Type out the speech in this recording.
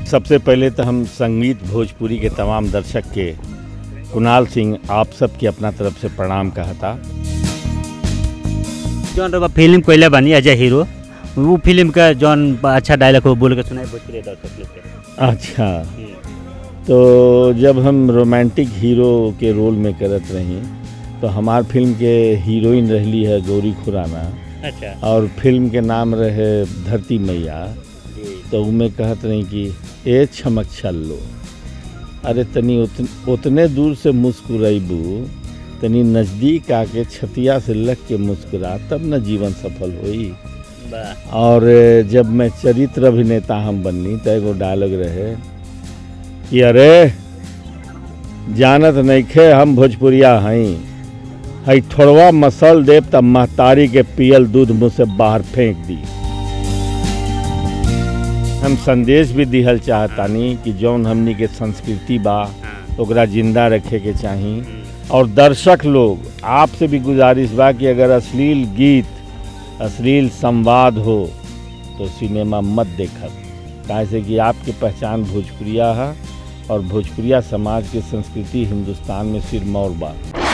सबसे पहले तो हम संगीत भोजपुरी के तमाम दर्शक के कुणाल सिंह आप सब की अपना तरफ से प्रणाम कहता। जौन रउआ फिल्म कोइले बानी एज ए हीरो, वो फिल्म का जौन अच्छा डायलॉग हो बोल के सुनाई भोजपुरी दर्शक लोग के। अच्छा, तो जब हम रोमांटिक हीरो के रोल में करत रही तो हमार फिल्म के हीरोइन रहली है गौरी खुराना। अच्छा। और फिल्म के नाम रहे धरती मैया। तो उनमें कहत रही कि ए छमक छल्लो, अरे तनी उतने दूर से मुस्कुराइबू, तनी नज़दीक आके छतिया से लग के मुस्कुरा, तब न जीवन सफल होई। और जब मैं चरित्र अभिनेता हम बननी तो एगो डायलॉग रहे कि अरे जानत नइखे हम भोजपुरिया हई, हई थोड़वा मसल देव तब महतारी के पियल दूध मुँह से बाहर फेंक दी। हम संदेश भी दिहल चाहतानी कि जौन हमनी के संस्कृति बा ओकरा जिंदा रखे के चाही। और दर्शक लोग आपसे भी गुजारिश बा कि अगर अश्लील गीत, अश्लील संवाद हो तो सिनेमा मत देखब, काहे से कि आपकी पहचान भोजपुरिया है और भोजपुरिया समाज की संस्कृति हिंदुस्तान में सिरमौर बा।